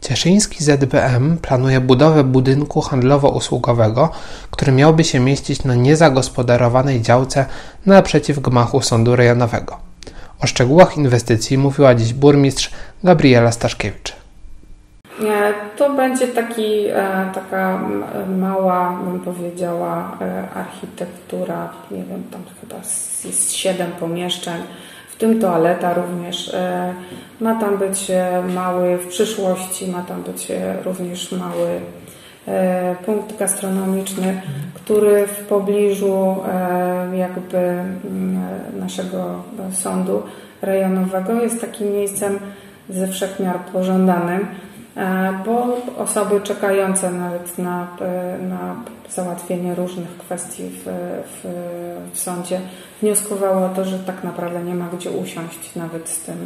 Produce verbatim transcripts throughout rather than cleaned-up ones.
Cieszyński Z B M planuje budowę budynku handlowo-usługowego, który miałby się mieścić na niezagospodarowanej działce naprzeciw gmachu Sądu Rejonowego. O szczegółach inwestycji mówiła dziś burmistrz Gabriela Staszkiewicz. To będzie taki, taka mała, bym powiedziała, architektura, nie wiem, tam chyba jest siedem pomieszczeń, w tym toaleta również. Ma tam być mały, w przyszłości ma tam być również mały punkt gastronomiczny, który w pobliżu jakby naszego sądu rejonowego jest takim miejscem ze wszech miar pożądanym, bo osoby czekające nawet na, na załatwienie różnych kwestii w, w, w sądzie wnioskowały o to, że tak naprawdę nie ma gdzie usiąść nawet z tym,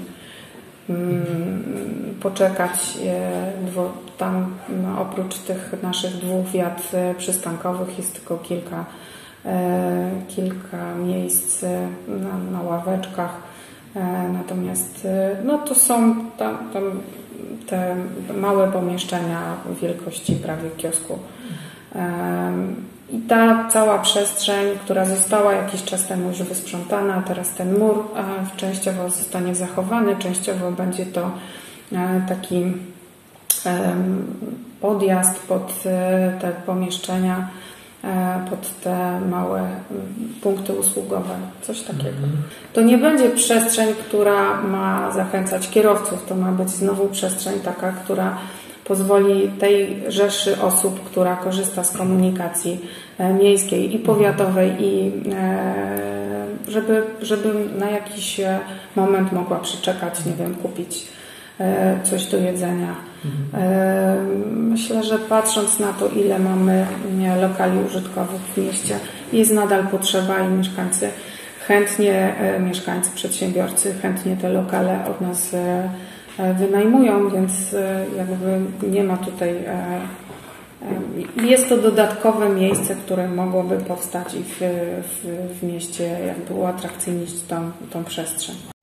mm, poczekać. Tam no, oprócz tych naszych dwóch wiat przystankowych jest tylko kilka, kilka miejsc na, na ławeczkach. Natomiast no, to są tam, tam te małe pomieszczenia wielkości prawie kiosku. I ta cała przestrzeń, która została jakiś czas temu już wysprzątana, teraz ten mur częściowo zostanie zachowany, częściowo będzie to taki podjazd pod te pomieszczenia, pod te małe punkty usługowe, coś takiego. To nie będzie przestrzeń, która ma zachęcać kierowców, to ma być znowu przestrzeń taka, która pozwoli tej rzeszy osób, która korzysta z komunikacji miejskiej i powiatowej, i żeby, żeby na jakiś moment mogła przyczekać, nie wiem, kupić coś do jedzenia. Myślę, że patrząc na to, ile mamy lokali użytkowych w mieście, jest nadal potrzeba i mieszkańcy chętnie, mieszkańcy, przedsiębiorcy chętnie te lokale od nas wynajmują, więc jakby nie ma tutaj, jest to dodatkowe miejsce, które mogłoby powstać i w, w, w mieście jakby uatrakcyjnić tą, tą przestrzeń.